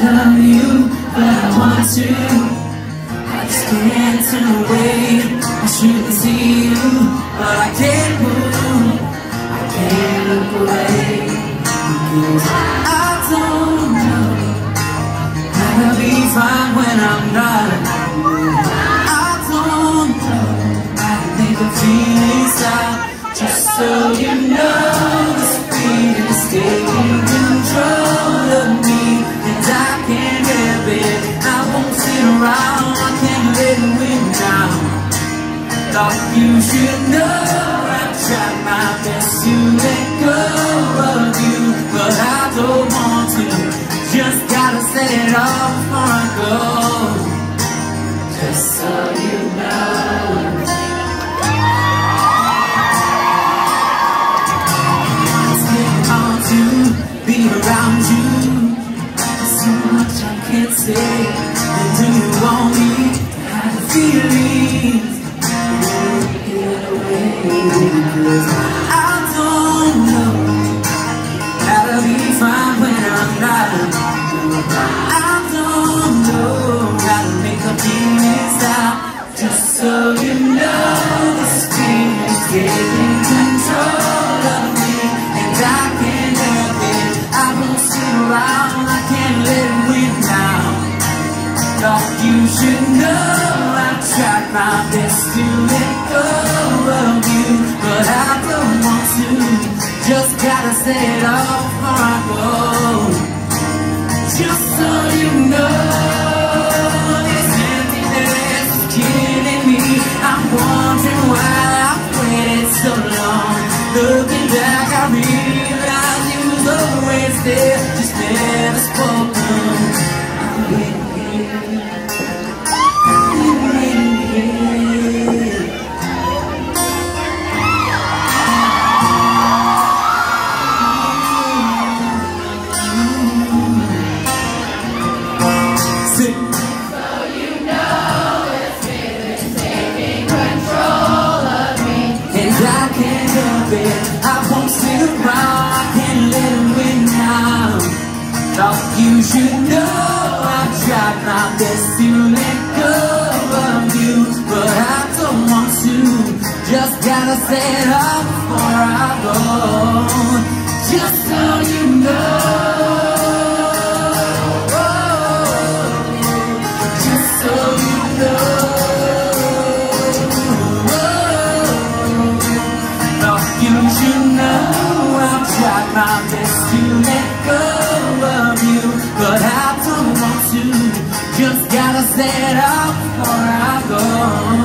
love you, but I want to. I just can't turn away. I shouldn't see you, but I can't move. I can't look away, because I don't know how to be fine when I'm not. I don't know how to make the feelings stop. Just so you know, this feeling's taking control of me, and I can't help it. I won't sit around, I can't let it win down. Thought you should know I tried my best to let go of you, but I don't want to. Just gotta set it off before I go. Just so you know. Be around you, so much I can't say. And do you want me to have the feelings? Get away, because I don't know how to be fine when I'm not. I don't know how to make a feeling stop. Just so you know, this feeling's taking control of me, and I can't help it. I won't sit around, I can't let it win down. Thought you should know I tried my best to let go of you, but I don't want to. Just gotta set it off before I go. Just so you know, this emptiness is killing me. I'm wondering why I've waited so long. Looking back, I realize you was always there, just never spoken. I'm waiting here, I'm waiting here. Sit. So you know this feeling's taking control of me, and I can't help it. I won't sit around, I can't let it win now. Thought you should know I tried my best to let go of you, but I don't want to. Just gotta set up before I go. Just so you know. Just so you know. Thought you should know I've tried my best to let go of you, but I don't want to. Just gotta set up before I go.